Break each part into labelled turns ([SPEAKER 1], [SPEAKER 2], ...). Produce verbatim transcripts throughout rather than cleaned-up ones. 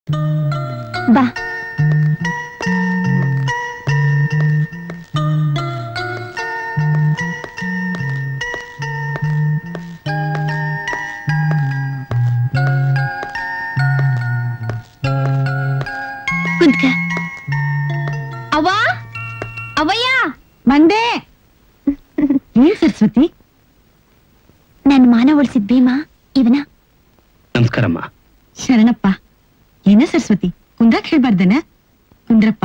[SPEAKER 1] ಬಾ. ಕುಂತ್ಕ. ಅವ್ವ, ಅವಯ್ಯ ಬಂದೆ. ಏನ್ ಸರಸ್ವತಿ? ನನ್ ಮಾನ ಉಳಿಸಿದ್ ಭೀಮಾ ಇವನ.
[SPEAKER 2] ನಮಸ್ಕಾರಮ್ಮ.
[SPEAKER 1] ಶರಣಪ್ಪ. ಏನ ಸರಸ್ವತಿ, ಕುಂದ್ರಕ್ ಹೇಳ್ಬಾರ್ದನ? ಕುಂದ್ರಪ್ಪ.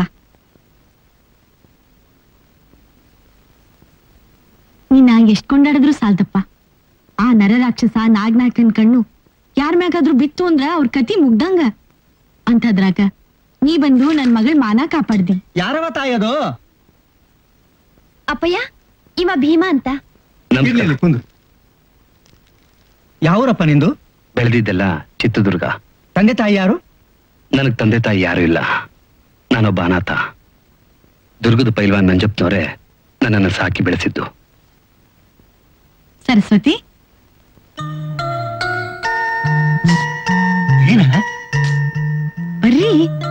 [SPEAKER 1] ನೀನ ಎಷ್ಟ್ ಕೊಂಡಾಡಿದ್ರು ಸಾಲ್ದಪ್ಪ. ಆ ನರ ರಾಕ್ಷಸ ನಾಗನಾಥನ್ ಕಣ್ಣು ಯಾರ್ ಮ್ಯಾಗಾದ್ರೂ ಬಿತ್ತು ಅಂದ್ರ ಅವ್ರ ಕತಿ ಮುಗ್ದಂಗ. ಅಂತದ್ರಾಗ ನೀ ಬಂದು ನನ್ ಮಗಳ ಮಾನ ಕಾಪಾಡ್ದಿ.
[SPEAKER 2] ಯಾರವ ತಾಯದು?
[SPEAKER 1] ಅಪ್ಪಯ್ಯ, ಇವ ಭೀಮಾ ಅಂತ.
[SPEAKER 2] ಯಾವೂರಪ್ಪ ನಿಂದು? ಬೆಳೆದಿದ್ದೆಲ್ಲ ಚಿತ್ರದುರ್ಗ. ತಂದೆ ತಾಯಿ ಯಾರು? ನನಗ್ ತಂದೆ ತಾಯಿ ಯಾರು ಇಲ್ಲ. ನಾನೊಬ್ಬ ಅನಾಥ. ದುರ್ಗದ ಪೈಲ್ವಾನ್ ನಂಜಪ್ಪನವರೇ ನನ್ನನ್ನು ಸಾಕಿ ಬೆಳೆಸಿದ್ದು.
[SPEAKER 1] ಸರಸ್ವತಿ,
[SPEAKER 2] ಏನ
[SPEAKER 1] ಬರ್ರಿ.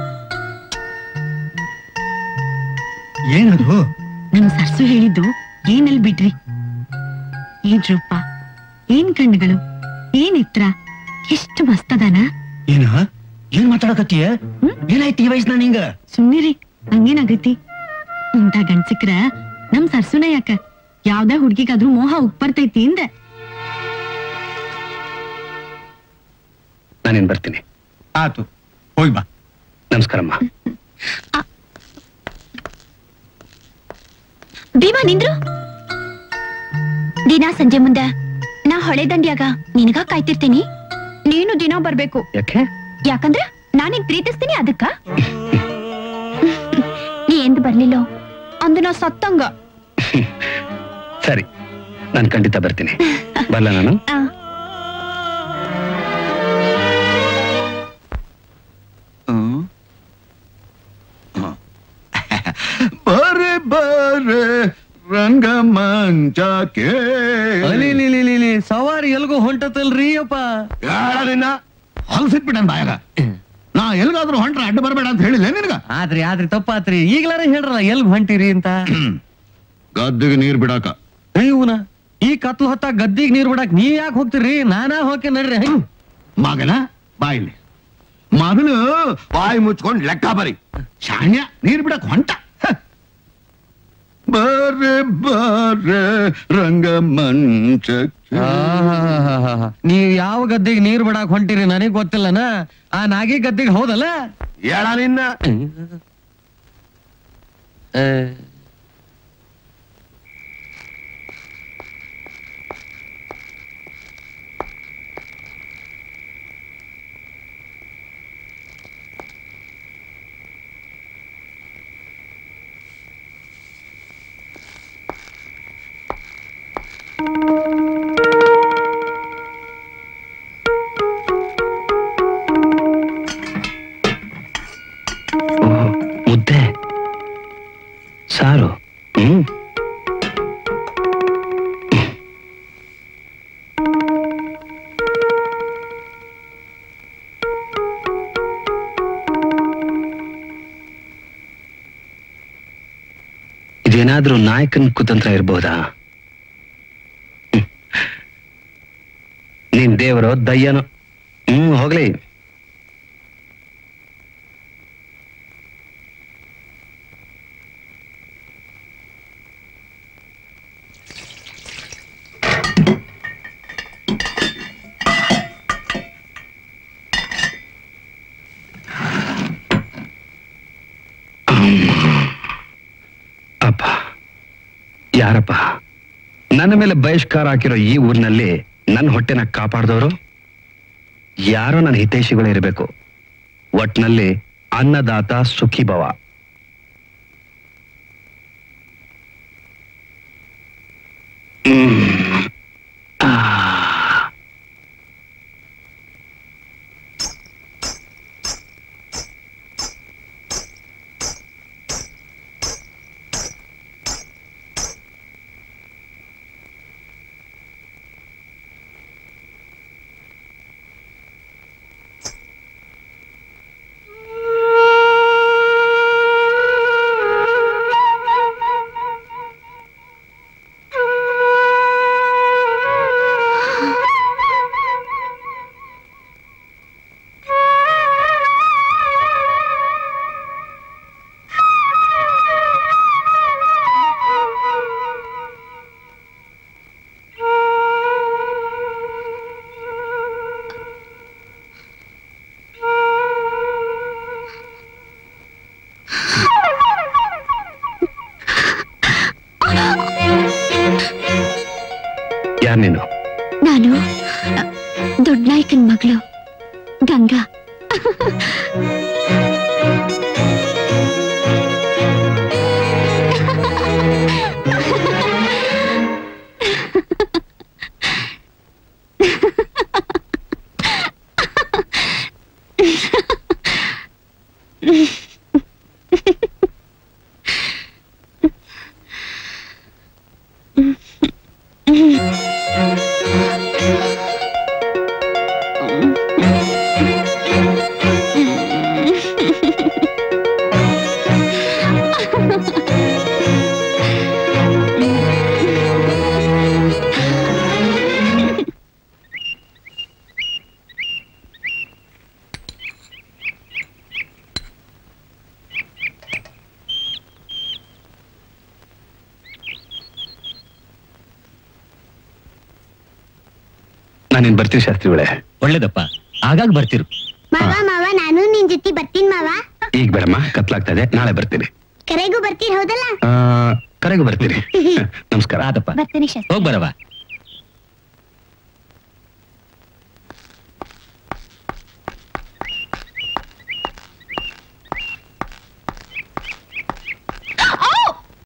[SPEAKER 2] ಏನದು?
[SPEAKER 1] ನಮ್ ಸರ್ಸು ಹೇಳಿದ್ದು ಏನಲ್ಲಿ ಬಿಡ್ರಿ. ಏನ್ ರೂಪ, ಏನ್ ಕಣ್ಣುಗಳು, ಏನ್ ಎತ್ತರ, ಎಷ್ಟು ಮಸ್ತದಾನ.
[SPEAKER 2] ಏನ ಏನ್ ಮಾತಾಡಕತ್ತೀಯ? ಏನಾಯ್ತು ಈ ವಯಸ್ಸಿನ ನಿಂಗ?
[SPEAKER 1] ಸುಮ್ನಿರಿ, ಹಂಗೇನಾಗೈತಿ? ಇಂತ ಗಂಡ್ಸಿಕ್ರ ನಮ್ ಸರ್ಸುನ ಯಾಕ ಯಾವ್ದೇ ಹುಡ್ಗಿಗಾದ್ರೂ ಮೋಹ ಉಪ್ಪರ್ತೈತಿ ಇಂದ.
[SPEAKER 2] ನಾನೇನ್ ಬರ್ತೀನಿ. ಆತು, ಹೋಗಿ ಬಾ. ನಮಸ್ಕಾರಮ್ಮ.
[SPEAKER 1] ಭೀಮಾ ನಿಂದ್ರು. ದಿನಾ ಸಂಜೆ ಮುಂದ ನಾ ಹೊಳೆ ದಂಡ್ಯಾಗ ನಿನಗ ಕಾಯ್ತಿರ್ತೀನಿ. ನೀನು ದಿನ ಬರ್ಬೇಕು.
[SPEAKER 2] ಯಾಕೆ?
[SPEAKER 1] ಯಾಕಂದ್ರ ನಾನಿಗ್ ಪ್ರೀತಿಸ್ತೀನಿ ಅದಕ್ಕ. ನೀ ಎಂದ್ ಬರ್ಲಿಲ್ಲೋ ಅಂದು ನಾ ಸತ್ತಂಗ.
[SPEAKER 2] ಸರಿ, ನಾನು ಖಂಡಿತ ಬರ್ತೀನಿ. ಬರ್ಲ ನಾನು?
[SPEAKER 3] ಬರೆ ಬರೆ ರಂಗಮಂಚಕ್ಕೆ
[SPEAKER 2] ಸವಾರಿ ಎಲ್ಗೂ ಹೊಂಟತಲ್ರಿ ಅಪ್ಪ.
[SPEAKER 3] ನಿನ್ನ ಹೊಲಸಿಟ್ಬಿಟ್ಟನ್ ಬಾಯಾಗ. ನಾ ಎಲ್ಗಾದ್ರೂ ಹೊಂಟ್ರ ಅಡ್ಡ ಬರಬೇಡ ಅಂತ ಹೇಳಿಲ್ಲ ನಿನಗ?
[SPEAKER 2] ಆದ್ರಿ ಆದ್ರಿ ತಪ್ಪಾತ್ರಿ. ಈಗ್ಲಾರ ಹೇಳ್ರಲ್ಲ ಎಲ್ಗ್ ಹೊಂಟಿರಿ ಅಂತ.
[SPEAKER 3] ಗದ್ದೆಗೆ ನೀರ್ ಬಿಡಾಕ.
[SPEAKER 2] ಇವನ ಈ ಕತ್ಲು ಹೊತ್ತ ಗದ್ದಿಗೆ ನೀರ್ ಬಿಡಾಕ್ ನೀವ್ ಯಾಕೆ ಹೋಗ್ತಿರಿ? ನಾನಾ ಹೋಕೆ ನಡ್ರಿ.
[SPEAKER 3] ಮಗನ ಬಾಯಿಲಿ ಮೊದಲು ಬಾಯಿ ಮುಚ್ಕೊಂಡ್ ಲೆಕ್ಕ ಬರಿ. ಶಾಣ್ಯ ನೀರ್ ಬಿಡಕ್ ಹೊಂಟ. ಬರೆ ಬರೆ ರಂಗಮಂಚಕ್ಕೆ.
[SPEAKER 2] ನೀವ್ ಯಾವ ಗದ್ದಿಗೆ ನೀರ್ ಬಿಡಾಕ್ ಹೊಂಟಿರಿ ನನಗ್ ಗೊತ್ತಿಲ್ಲನ? ಆ ನಾಗಿ ಗದ್ದಿಗೆ ಹೌದಲ್ಲ?
[SPEAKER 3] ಹೇಳ ನಿನ್ನ.
[SPEAKER 2] ಮುದ್ದೆ ಸಾರು. ಹ್ಮ್ ಇದೇನಾದ್ರೂ ನಾಯಕನ್ ಕುತಂತ್ರ ಇರ್ಬೋದಾ? ನೀನ್ ದೇವರೋ ದಯ್ಯನೋ. ಹ್ಮ್ ಹೋಗ್ಲಿ. ಅಪ್ಪ, ಯಾರಪ್ಪ ನನ್ನ ಮೇಲೆ ಬಹಿಷ್ಕಾರ ಹಾಕಿರೋ ಈ ಊರಿನಲ್ಲಿ ನನ್ನ ಹೊಟ್ಟೆನ ಕಾಪಾಡ್ದವರು? ಯಾರೋ ನನ್ನ ಹಿತೈಷಿಗಳು ಇರಬೇಕು. ಒಟ್ನಲ್ಲಿ ಅನ್ನದಾತ ಸುಖಿ ಭವ. ನಾನೇನ್ ಬರ್ತೀವಿ ಶಾಸ್ತ್ರಿಗಳೇ.
[SPEAKER 4] ಒಳ್ಳೇದಪ್ಪ, ಆಗಾಗ ಬರ್ತಿರು.
[SPEAKER 5] ಮಾವ ಮಾವ ನಾನು ನಿನ್ ಜೊತೆ ಬರ್ತೀನಿ ಮಾವ.
[SPEAKER 2] ಈಗ ಬೇಡಮ್ಮ, ಕತ್ಲಾಗ್ತಾ ಇದೆ, ನಾಳೆ ಬರ್ತೀನಿ.
[SPEAKER 5] ಕರೆಗೂ ಬರ್ತೀರಿ ಹೌದಲ್ಲ?
[SPEAKER 2] ಕರೆಗೂ ಬರ್ತೀರಿ. ನಮಸ್ಕಾರ.
[SPEAKER 4] ಆದಪ್ಪ,
[SPEAKER 5] ಬರ್ತೀನಿ ಶಾಸ್ತ್ರಿ.
[SPEAKER 4] ಹೋಗ್ ಬರವಾ.